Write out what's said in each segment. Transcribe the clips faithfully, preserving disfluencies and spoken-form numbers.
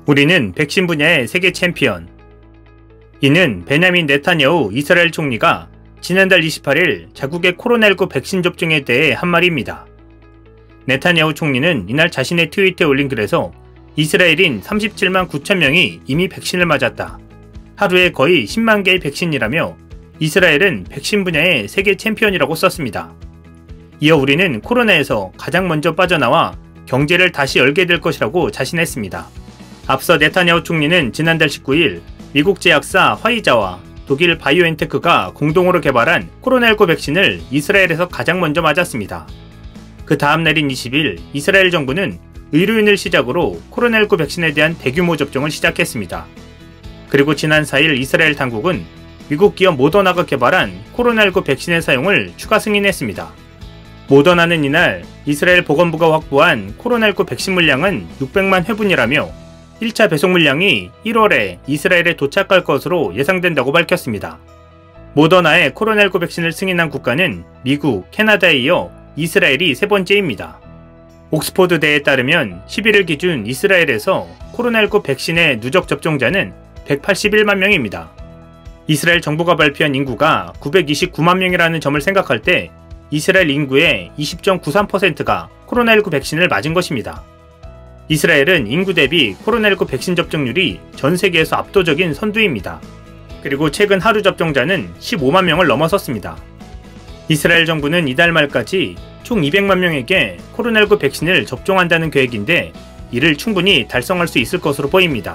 우리는 백신 분야의 세계 챔피언. 이는 베냐민 네타냐후 이스라엘 총리가 지난달 이십팔일 자국의 코로나십구 백신 접종에 대해 한 말입니다. 네타냐후 총리는 이날 자신의 트위터에 올린 글에서 이스라엘인 삼십칠만 구천 명이 이미 백신을 맞았다. 하루에 거의 십만 개의 백신이라며 이스라엘은 백신 분야의 세계 챔피언이라고 썼습니다. 이어 우리는 코로나에서 가장 먼저 빠져나와 경제를 다시 열게 될 것이라고 자신했습니다. 앞서 네타냐후 총리는 지난달 십구일 미국 제약사 화이자와 독일 바이오엔테크가 공동으로 개발한 코로나십구 백신을 이스라엘에서 가장 먼저 맞았습니다. 그 다음 날인 이십일 이스라엘 정부는 의료인을 시작으로 코로나십구 백신에 대한 대규모 접종을 시작했습니다. 그리고 지난 사일 이스라엘 당국은 미국 기업 모더나가 개발한 코로나십구 백신의 사용을 추가 승인했습니다. 모더나는 이날 이스라엘 보건부가 확보한 코로나십구 백신 물량은 육백만 회분이라며 일 차 배송 물량이 일월에 이스라엘에 도착할 것으로 예상된다고 밝혔습니다. 모더나의 코로나십구 백신을 승인한 국가는 미국, 캐나다에 이어 이스라엘이 세 번째입니다. 옥스포드대에 따르면 십일일 기준 이스라엘에서 코로나십구 백신의 누적 접종자는 백팔십일만 명입니다. 이스라엘 정부가 발표한 인구가 구백이십구만 명이라는 점을 생각할 때 이스라엘 인구의 이십 점 구삼 퍼센트가 코로나십구 백신을 맞은 것입니다. 이스라엘은 인구 대비 코로나십구 백신 접종률이 전 세계에서 압도적인 선두입니다. 그리고 최근 하루 접종자는 십오만 명을 넘어섰습니다. 이스라엘 정부는 이달 말까지 총 이백만 명에게 코로나십구 백신을 접종한다는 계획인데 이를 충분히 달성할 수 있을 것으로 보입니다.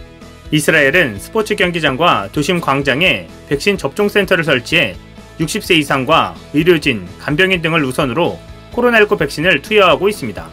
이스라엘은 스포츠 경기장과 도심 광장에 백신 접종센터를 설치해 육십 세 이상과 의료진, 간병인 등을 우선으로 코로나십구 백신을 투여하고 있습니다.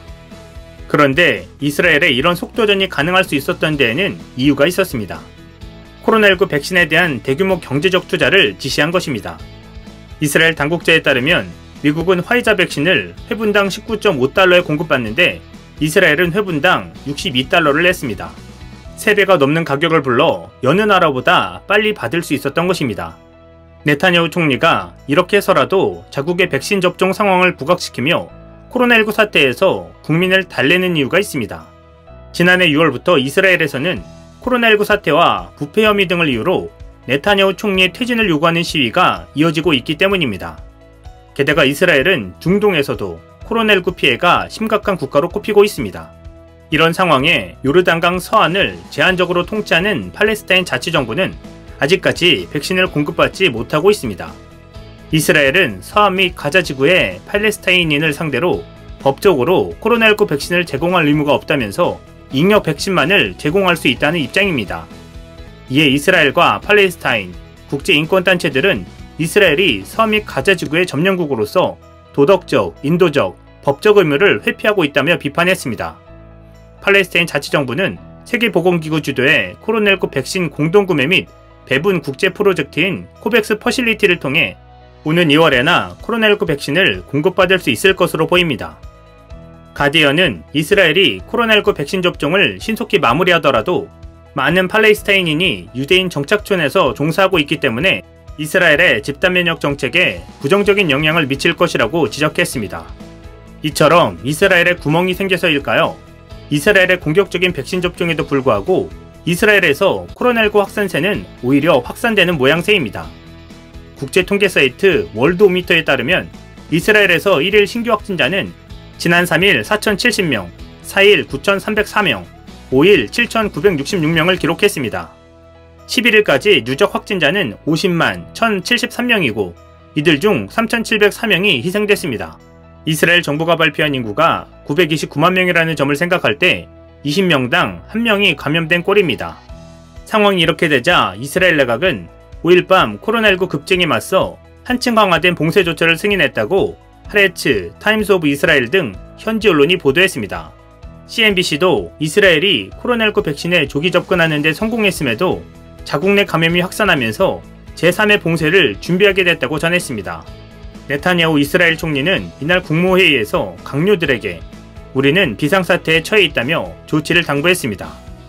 그런데 이스라엘에 이런 속도전이 가능할 수 있었던 데에는 이유가 있었습니다. 코로나십구 백신에 대한 대규모 경제적 투자를 지시한 것입니다. 이스라엘 당국자에 따르면 미국은 화이자 백신을 회분당 십구 점 오 달러에 공급받는데 이스라엘은 회분당 육십이 달러를 냈습니다. 세 배가 넘는 가격을 불러 여느 나라보다 빨리 받을 수 있었던 것입니다. 네타냐후 총리가 이렇게 해서라도 자국의 백신 접종 상황을 부각시키며 코로나십구 사태에서 국민을 달래는 이유가 있습니다. 지난해 유월부터 이스라엘에서는 코로나십구 사태와 부패 혐의 등을 이유로 네타냐후 총리의 퇴진을 요구하는 시위가 이어지고 있기 때문입니다. 게다가 이스라엘은 중동에서도 코로나십구 피해가 심각한 국가로 꼽히고 있습니다. 이런 상황에 요르단강 서안을 제한적으로 통치하는 팔레스타인 자치정부는 아직까지 백신을 공급받지 못하고 있습니다. 이스라엘은 서안 및 가자 지구의 팔레스타인인을 상대로 법적으로 코로나십구 백신을 제공할 의무가 없다면서 잉여 백신만을 제공할 수 있다는 입장입니다. 이에 이스라엘과 팔레스타인, 국제인권단체들은 이스라엘이 서안 및 가자 지구의 점령국으로서 도덕적, 인도적, 법적 의무를 회피하고 있다며 비판했습니다. 팔레스타인 자치정부는 세계보건기구 주도의 코로나십구 백신 공동구매 및 배분 국제 프로젝트인 코백스 퍼실리티를 통해 오는 이월에나 코로나십구 백신을 공급받을 수 있을 것으로 보입니다. 가디언은 이스라엘이 코로나십구 백신 접종을 신속히 마무리하더라도 많은 팔레스타인인이 유대인 정착촌에서 종사하고 있기 때문에 이스라엘의 집단면역 정책에 부정적인 영향을 미칠 것이라고 지적했습니다. 이처럼 이스라엘에 구멍이 생겨서일까요? 이스라엘의 공격적인 백신 접종에도 불구하고 이스라엘에서 코로나십구 확산세는 오히려 확산되는 모양새입니다. 국제통계 사이트 월드오미터에 따르면 이스라엘에서 일일 신규 확진자는 지난 삼일 사천칠십 명, 사일 구천삼백사 명, 오일 칠천구백육십육 명을 기록했습니다. 십일일까지 누적 확진자는 오십만 천칠십삼 명이고 이들 중 삼천칠백사 명이 희생됐습니다. 이스라엘 정부가 발표한 인구가 구백이십구만 명이라는 점을 생각할 때 이십 명당 한 명이 감염된 꼴입니다. 상황이 이렇게 되자 이스라엘 내각은 오일 밤 코로나십구 급증에 맞서 한층 강화된 봉쇄 조처를 승인했다고 하레츠, 타임스 오브 이스라엘 등 현지 언론이 보도했습니다. 씨엔비씨도 이스라엘이 코로나십구 백신에 조기 접근하는 데 성공했음에도 자국 내 감염이 확산하면서 제삼의 봉쇄를 준비하게 됐다고 전했습니다. 네타냐후 이스라엘 총리는 이날 국무회의에서 강요들에게 우리는 비상사태에 처해 있다며 조치를 당부했습니다.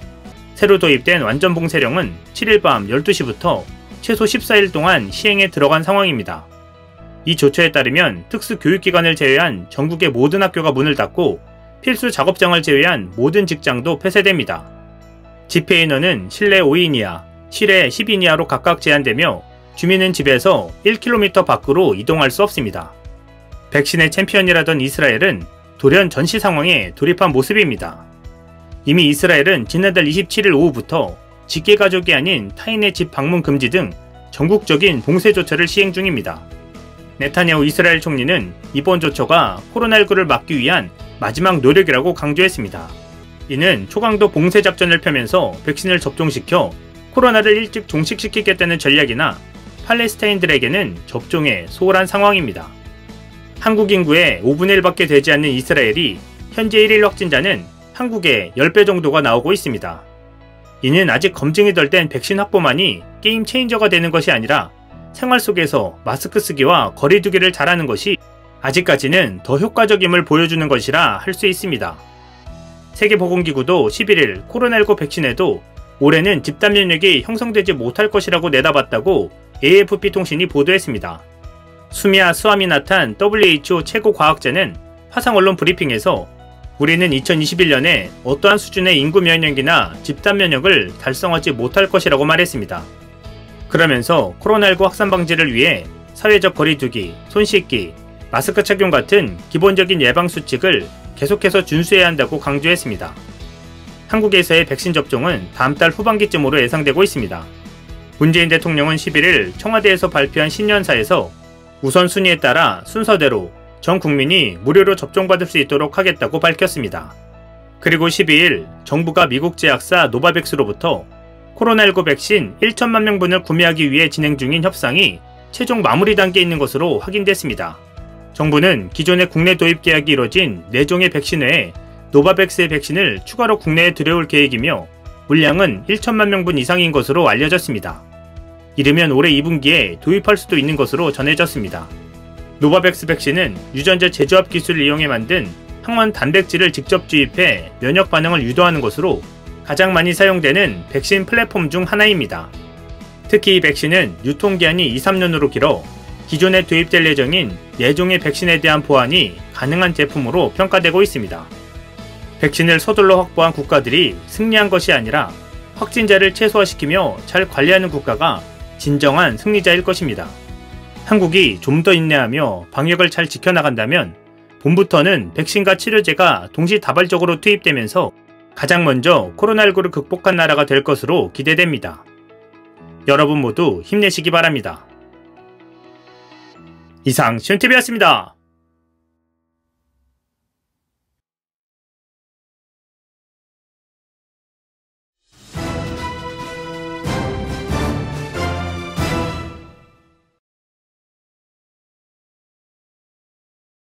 새로 도입된 완전봉쇄령은 칠일 밤 열두 시부터 최소 십사일 동안 시행에 들어간 상황입니다. 이 조처에 따르면 특수교육기관을 제외한 전국의 모든 학교가 문을 닫고 필수 작업장을 제외한 모든 직장도 폐쇄됩니다. 집회 인원은 실내 오 인 이하, 실외 십 인 이하로 각각 제한되며 주민은 집에서 일 킬로미터 밖으로 이동할 수 없습니다. 백신의 챔피언이라던 이스라엘은 돌연 전시 상황에 돌입한 모습입니다. 이미 이스라엘은 지난달 이십칠 일 오후부터 직계가족이 아닌 타인의 집 방문 금지 등 전국적인 봉쇄 조처를 시행 중입니다. 네타냐후 이스라엘 총리는 이번 조처가 코로나십구를 막기 위한 마지막 노력이라고 강조했습니다. 이는 초강도 봉쇄 작전을 펴면서 백신을 접종시켜 코로나를 일찍 종식시키겠다는 전략이나 팔레스타인들에게는 접종에 소홀한 상황입니다. 한국 인구의 오분의 일밖에 되지 않는 이스라엘이 현재 일 일 확진자는 한국의 십 배 정도가 나오고 있습니다. 이는 아직 검증이 덜 된 백신 확보만이 게임 체인저가 되는 것이 아니라 생활 속에서 마스크 쓰기와 거리 두기를 잘하는 것이 아직까지는 더 효과적임을 보여주는 것이라 할 수 있습니다. 세계보건기구도 십일 일 코로나십구 백신에도 올해는 집단 면역이 형성되지 못할 것이라고 내다봤다고 에이에프피 통신이 보도했습니다. 수미아 스와미나탄 더블유 에이치 오 최고 과학자는 화상언론 브리핑에서 우리는 이천이십일 년에 어떠한 수준의 인구 면역이나 집단 면역을 달성하지 못할 것이라고 말했습니다. 그러면서 코로나십구 확산 방지를 위해 사회적 거리두기, 손 씻기, 마스크 착용 같은 기본적인 예방 수칙을 계속해서 준수해야 한다고 강조했습니다. 한국에서의 백신 접종은 다음 달 후반기쯤으로 예상되고 있습니다. 문재인 대통령은 십일 일 청와대에서 발표한 신년사에서 우선순위에 따라 순서대로 전 국민이 무료로 접종받을 수 있도록 하겠다고 밝혔습니다. 그리고 십이 일 정부가 미국 제약사 노바백스로부터 코로나십구 백신 천만 명분을 구매하기 위해 진행 중인 협상이 최종 마무리 단계에 있는 것으로 확인됐습니다. 정부는 기존의 국내 도입 계약이 이뤄진 네 종의 백신 외에 노바백스의 백신을 추가로 국내에 들여올 계획이며 물량은 천만 명분 이상인 것으로 알려졌습니다. 이르면 올해 이 분기에 도입할 수도 있는 것으로 전해졌습니다. 노바백스 백신은 유전자 재조합 기술을 이용해 만든 항원 단백질을 직접 주입해 면역 반응을 유도하는 것으로 가장 많이 사용되는 백신 플랫폼 중 하나입니다. 특히 이 백신은 유통기한이 이, 삼 년으로 길어 기존에 도입될 예정인 네 종의 백신에 대한 보완이 가능한 제품으로 평가되고 있습니다. 백신을 서둘러 확보한 국가들이 승리한 것이 아니라 확진자를 최소화시키며 잘 관리하는 국가가 진정한 승리자일 것입니다. 한국이 좀 더 인내하며 방역을 잘 지켜나간다면 봄부터는 백신과 치료제가 동시다발적으로 투입되면서 가장 먼저 코로나십구를 극복한 나라가 될 것으로 기대됩니다. 여러분 모두 힘내시기 바랍니다. 이상 시온티비였습니다.